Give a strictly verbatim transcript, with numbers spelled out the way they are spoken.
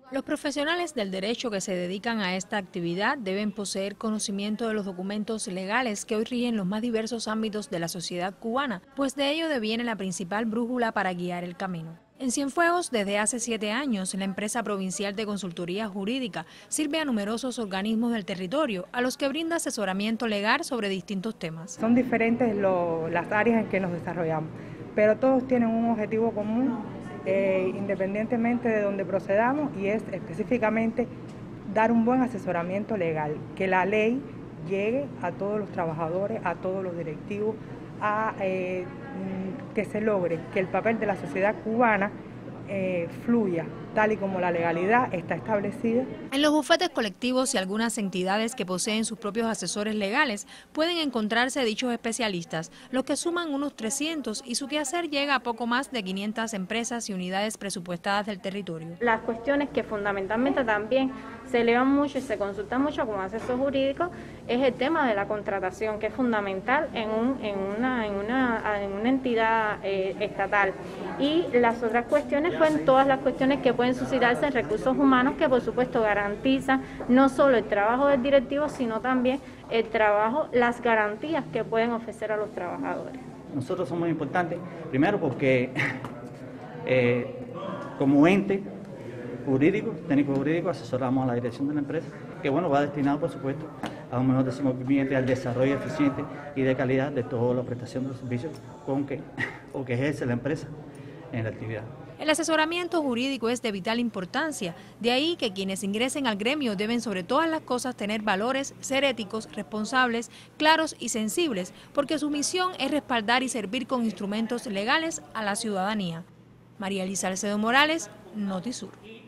Los profesionales del derecho que se dedican a esta actividad deben poseer conocimiento de los documentos legales que hoy rigen los más diversos ámbitos de la sociedad cubana, pues de ello deviene la principal brújula para guiar el camino. En Cienfuegos, desde hace siete años, la empresa provincial de consultoría jurídica sirve a numerosos organismos del territorio, a los que brinda asesoramiento legal sobre distintos temas. Son diferentes lo, las áreas en que nos desarrollamos, pero todos tienen un objetivo común, eh, independientemente de donde procedamos, y es específicamente dar un buen asesoramiento legal, que la ley llegue a todos los trabajadores, a todos los directivos, a eh, que se logre que el papel de la sociedad cubana eh, fluya tal y como la legalidad está establecida. En los bufetes colectivos y algunas entidades que poseen sus propios asesores legales pueden encontrarse dichos especialistas, los que suman unos trescientos, y su quehacer llega a poco más de quinientas empresas y unidades presupuestadas del territorio. Las cuestiones que fundamentalmente también se elevan mucho y se consultan mucho como asesor jurídico es el tema de la contratación, que es fundamental en, un, en, una, en, una, en una entidad eh, estatal. Y las otras cuestiones, pues todas las cuestiones que pueden suscitarse en recursos humanos, que por supuesto garantizan no solo el trabajo del directivo, sino también el trabajo, las garantías que pueden ofrecer a los trabajadores. Nosotros somos importantes, primero porque eh, como ente jurídico, técnico jurídico, asesoramos a la dirección de la empresa, que bueno, va destinado por supuesto a un mejor desenvolvimiento y al desarrollo eficiente y de calidad de toda la prestación de los servicios con que, o que ejerce la empresa en la actividad. El asesoramiento jurídico es de vital importancia, de ahí que quienes ingresen al gremio deben sobre todas las cosas tener valores, ser éticos, responsables, claros y sensibles, porque su misión es respaldar y servir con instrumentos legales a la ciudadanía. María Elisa Alcedo Morales, Notisur.